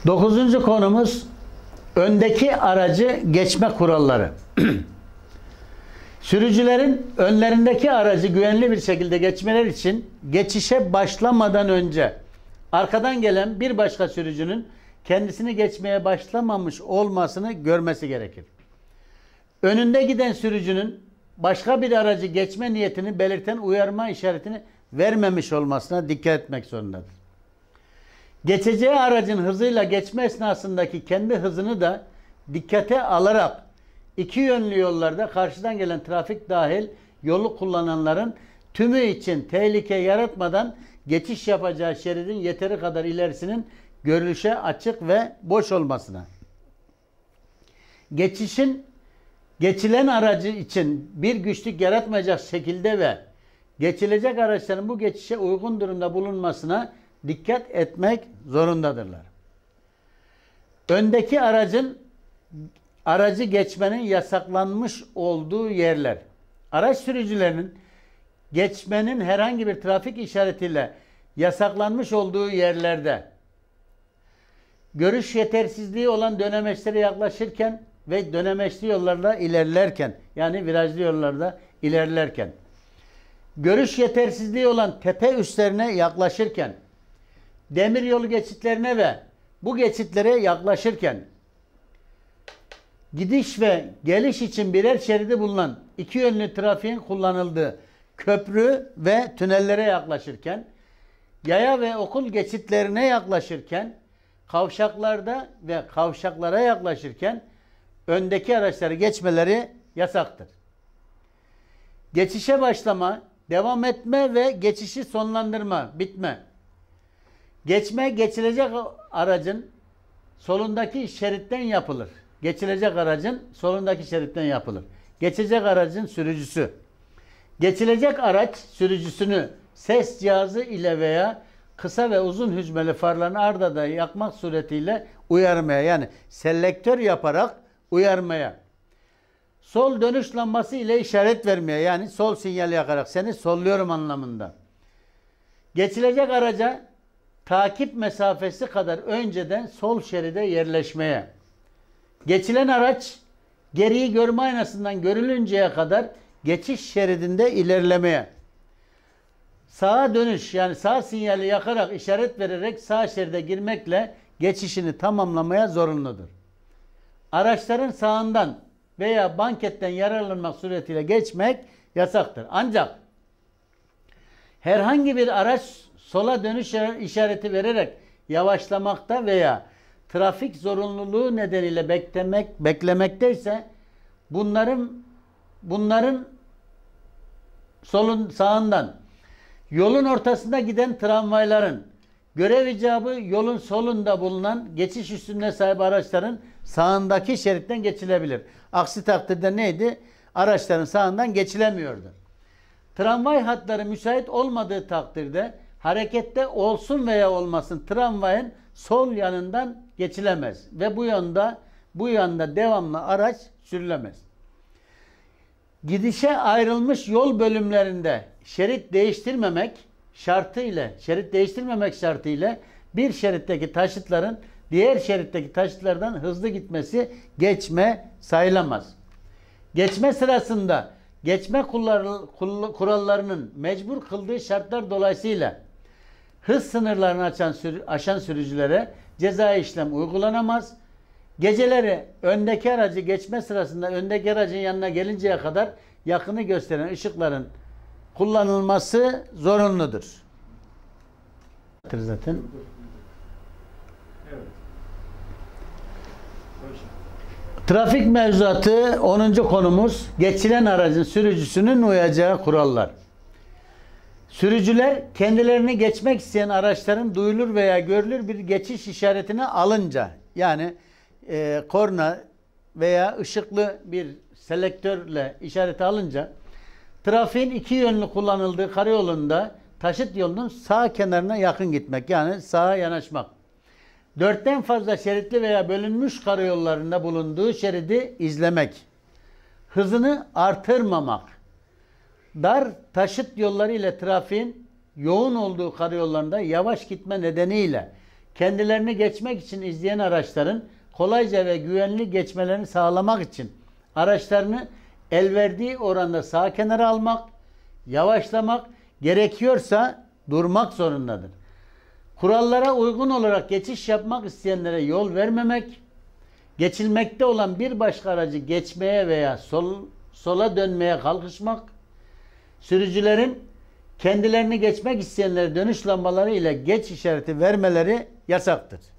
Dokuzuncu konumuz öndeki aracı geçme kuralları. Sürücülerin önlerindeki aracı güvenli bir şekilde geçmeleri için geçişe başlamadan önce arkadan gelen bir başka sürücünün kendisini geçmeye başlamamış olmasını görmesi gerekir. Önünde giden sürücünün başka bir aracı geçme niyetini belirten uyarma işaretini vermemiş olmasına dikkat etmek zorundadır. Geçeceği aracın hızıyla geçme esnasındaki kendi hızını da dikkate alarak iki yönlü yollarda karşıdan gelen trafik dahil yolu kullananların tümü için tehlike yaratmadan geçiş yapacağı şeridin yeteri kadar ilerisinin görülüşe açık ve boş olmasına. Geçilen aracı için bir güçlük yaratmayacak şekilde ve geçilecek araçların bu geçişe uygun durumda bulunmasına dikkat etmek zorundadırlar. Öndeki aracı geçmenin yasaklanmış olduğu yerler. Araç sürücülerinin geçmenin herhangi bir trafik işaretiyle yasaklanmış olduğu yerlerde görüş yetersizliği olan dönemeçlere yaklaşırken ve dönemeçli yollarda ilerlerken, yani virajlı yollarda ilerlerken, görüş yetersizliği olan tepe üstlerine yaklaşırken, demiryolu geçitlerine ve bu geçitlere yaklaşırken, gidiş ve geliş için birer şeridi bulunan iki yönlü trafiğin kullanıldığı köprü ve tünellere yaklaşırken, yaya ve okul geçitlerine yaklaşırken, kavşaklarda ve kavşaklara yaklaşırken öndeki araçları geçmeleri yasaktır. Geçişe başlama, devam etme ve geçişi sonlandırma, bitme. Geçilecek aracın solundaki şeritten yapılır. Geçilecek aracın solundaki şeritten yapılır. Geçecek aracın sürücüsü. Geçilecek araç sürücüsünü ses cihazı ile veya kısa ve uzun hüzmeli farlarını ard arda yakmak suretiyle uyarmaya, yani selektör yaparak uyarmaya. Sol dönüş lambası ile işaret vermeye, yani sol sinyali yakarak seni solluyorum anlamında. Geçilecek araca takip mesafesi kadar önceden sol şeride yerleşmeye. Geçilen araç geriyi görme aynasından görülünceye kadar geçiş şeridinde ilerlemeye. Sağa dönüş, yani sağ sinyali yakarak işaret vererek sağ şeride girmekle geçişini tamamlamaya zorunludur. Araçların sağından veya banketten yararlanmak suretiyle geçmek yasaktır. Ancak herhangi bir araç sola dönüş işareti vererek yavaşlamakta veya trafik zorunluluğu nedeniyle beklemekteyse bunların sağından yolun ortasında giden tramvayların görev icabı yolun solunda bulunan geçiş üstünlüğüne sahip araçların sağındaki şeritten geçilebilir. Aksi takdirde neydi? Araçların sağından geçilemiyordu. Tramvay hatları müsait olmadığı takdirde harekette olsun veya olmasın tramvayın sol yanından geçilemez ve bu yanda devamlı araç sürülemez. Gidişe ayrılmış yol bölümlerinde şerit değiştirmemek şartıyla bir şeritteki taşıtların diğer şeritteki taşıtlardan hızlı gitmesi geçme sayılamaz. Geçme sırasında geçme kurallarının mecbur kıldığı şartlar dolayısıyla hız sınırlarını aşan sürücülere cezai işlem uygulanamaz. Geceleri öndeki aracı geçme sırasında öndeki aracın yanına gelinceye kadar yakını gösteren ışıkların kullanılması zorunludur. Zaten. Trafik mevzuatı 10. konumuz geçilen aracın sürücüsünün uyacağı kurallar. Sürücüler kendilerini geçmek isteyen araçların duyulur veya görülür bir geçiş işaretini alınca, yani korna veya ışıklı bir selektörle işareti alınca trafiğin iki yönlü kullanıldığı karayolunda taşıt yolunun sağ kenarına yakın gitmek, yani sağa yanaşmak. 4'ten fazla şeritli veya bölünmüş karayollarında bulunduğu şeridi izlemek. Hızını artırmamak. Dar taşıt yolları ile trafiğin yoğun olduğu karayollarında yavaş gitme nedeniyle kendilerini geçmek için izleyen araçların kolayca ve güvenli geçmelerini sağlamak için araçlarını elverdiği oranda sağ kenara almak, yavaşlamak, gerekiyorsa durmak zorundadır. Kurallara uygun olarak geçiş yapmak isteyenlere yol vermemek, geçilmekte olan bir başka aracı geçmeye veya sola dönmeye kalkışmak, sürücülerin kendilerini geçmek isteyenlere dönüş lambaları ile geç işareti vermeleri yasaktır.